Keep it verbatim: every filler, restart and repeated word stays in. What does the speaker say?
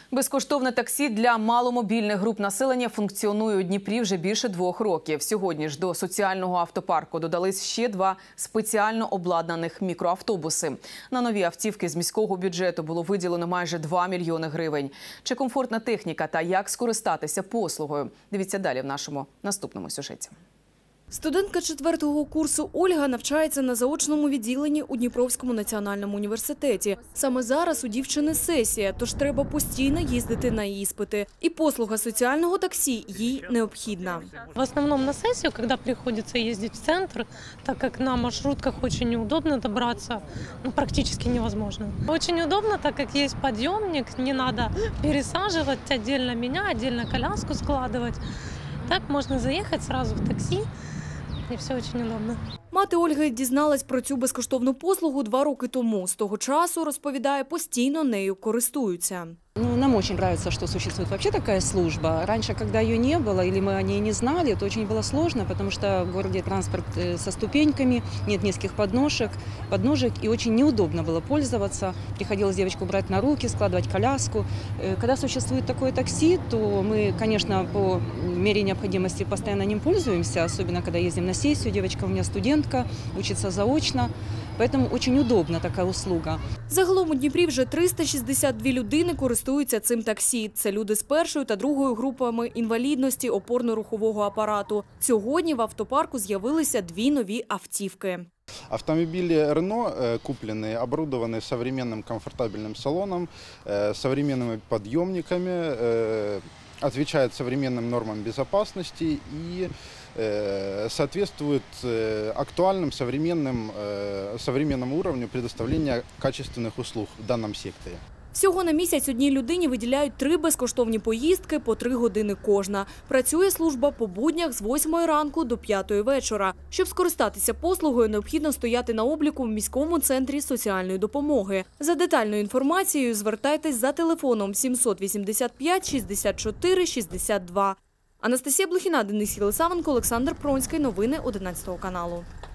Безкоштовне таксі для маломобільних груп населення функціонує у Дніпрі вже більше двох років. Сьогодні ж до соціального автопарку додались ще два спеціально обладнаних мікроавтобуси. На нові автівки з міського бюджету було виділено майже два мільйони гривень. Чи комфортна техніка та як скористатися послугою? Дивіться далі в нашому наступному сюжеті. Студентка четвертого курсу Ольга навчається на заочному відділенні у Дніпровському національному університеті. Саме зараз у дівчини сесія, тож треба постійно їздити на іспити. І послуга соціального таксі їй необхідна. В основном на сессию, когда приходится ездить в центр, так как на маршрутках очень неудобно добраться, ну, практически невозможно. Очень удобно, так как есть подъемник, не надо пересаживать, отдельно меня, отдельно коляску складывать. Так можно заехать сразу в такси, и все очень удобно. Мати Ольги дізналась про цю безкоштовну послугу два роки тому. З того часу, розповідає, постійно нею користуються. Ну, нам очень нравится, что существует вообще такая служба. Раньше, когда ее не было или мы о ней не знали, то очень было сложно, потому что в городе транспорт со ступеньками, нет низких подножек, подножек, и очень неудобно было пользоваться. Приходилось девочку брать на руки, складывать коляску. Когда существует такое такси, то мы, конечно, по мере необходимости постоянно ним пользуемся, особенно когда ездим на сессию. Девочка у меня студентка, учится заочно. Поэтому очень удобна така услуга. Загалом у Дніпрі вже триста шістдесят дві людини користуються цим таксі. Це люди з першою та другою групами інвалідності опорно-рухового апарату. Сьогодні в автопарку з'явилися дві нові автівки. Автомобили Renault куплены, оборудованы современным комфортабельным салоном, современными подъемниками, отвечают современным нормам безопасности и соответствует актуальным современным, современному уровню предоставления качественных услуг в данном секторе. Всього на місяць одній людині виділяють три безкоштовні поїздки по три години кожна. Працює служба по буднях з восьмої ранку до п'ятої вечора. Щоб скористатися послугою, необхідно стояти на обліку в міському центрі соціальної допомоги. За детальною інформацією звертайтесь за телефоном сімсот вісімдесят п'ять шістдесят чотири шістдесят два. Анастасія Блохіна, Денис Єлисавенко, Олександр Пронський. Новини одинадцятого каналу.